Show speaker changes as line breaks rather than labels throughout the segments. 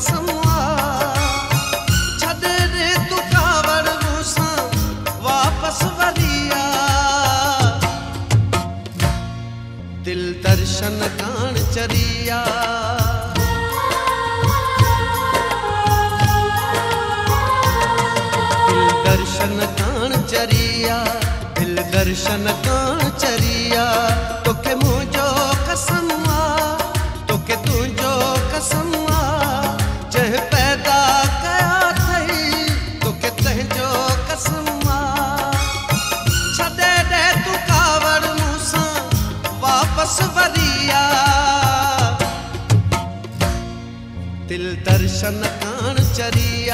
कसमा छॾे ॾे तूं कावड़ मूंसां वापसि वरिया दिल दर्शन कान चरिया दिल दर्शन कान चरिया दिल दर्शन कान चरिया तोखे मुंहिंजो कसम तोखे तुंहिंजो कसम जंहिं पैदा कया अथई तोखे तंहिंजो कसम छॾे ॾे तूं कावड़ मूंसां वापसि वरिया दिल दर्शन कान चरिया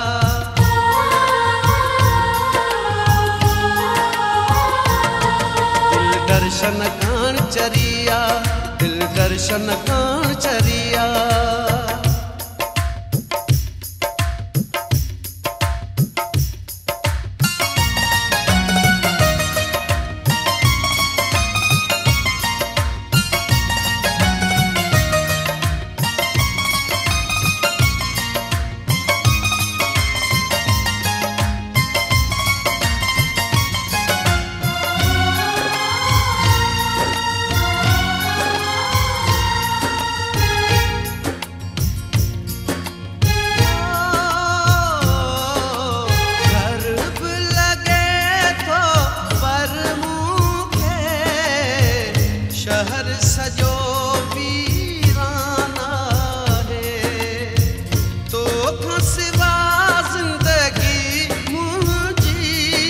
दिल दर्शन कान चरिया दिल दर्शन कान चरिया शहर सजो वीराना है तो खां सिवा जिंदगी मुंहिंजी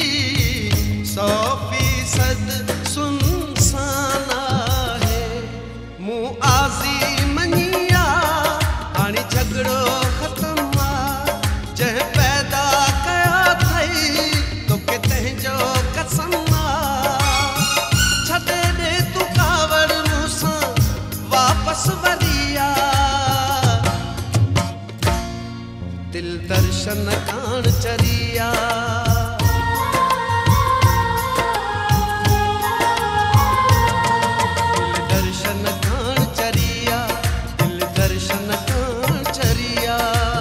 100% सुनसाना है मूं आज़ी मञिया हाणे झगड़ो ख़त्म जंहिं पैदा कया अथई तोखे तंहिंजो कसम छॾे ॾे तूं कावड़ मूंसां वापसि वरिया दिल दर्शन कान चरिया दिल दर्शन कान चरिया दिल दर्शन कान चरिया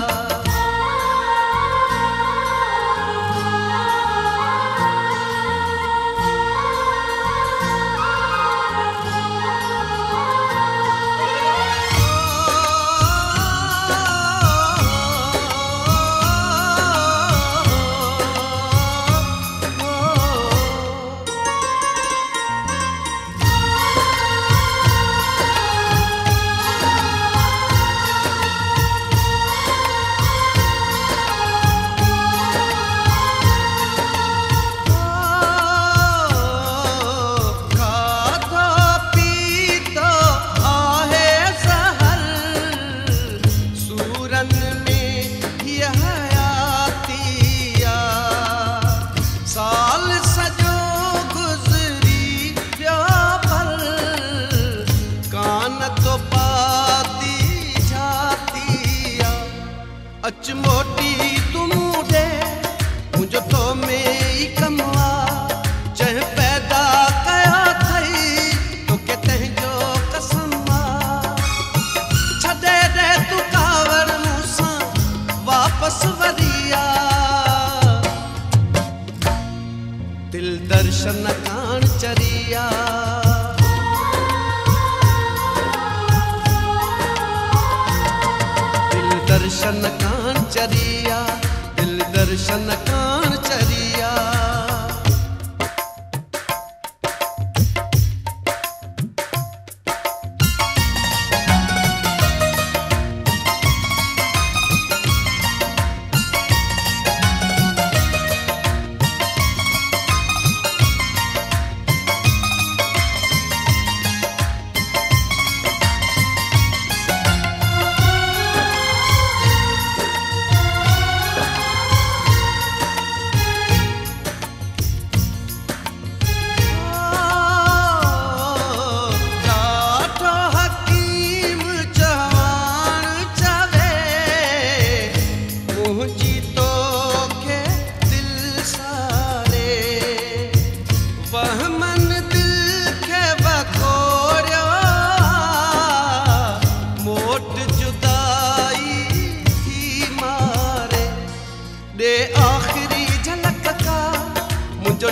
साल सजो गुज़री विया पर कान तो पाती जातिया अच मोटी तूं ॾे मुंहिंजो तो में ई कमु जंहिं पैदा कया अथई तोखे तंहिंजो कसम छॾे ॾे तूं कावड़ मूंसां वापसि वरिया दिल दर्शन कान चरिया दिल दर्शन कान चरिया दिल दर्शन कान चरिया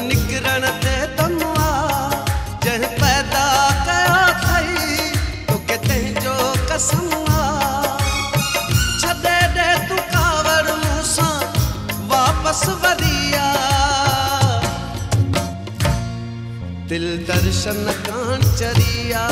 निकरण ते तनुआ जह पैदा कया थई तो के तेजो कसम छदे दे तू कावड़ मूसा वापस वरिया दिल दर्शन कान चरिया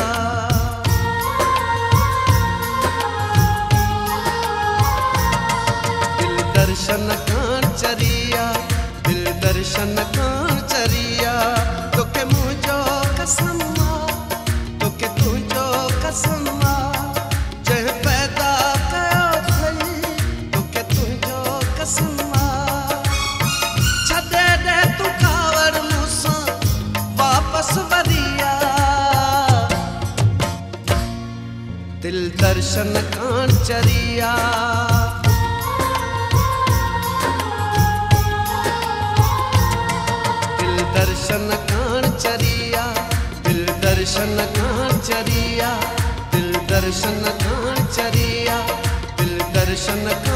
दर्शन कान चरिया दिल दर्शन कान चरिया तोके मुझो कसम तोके तुझो कसम जह पैदा कयो थई तोके तुझो कसम छदे दे तू कावड़ मूसा वापस वरिया दिल दर्शन कान चरिया दर्शन कान चरिया दिल दर्शन कान चरिया दिल दर्शन कान चरिया दिल दर्शन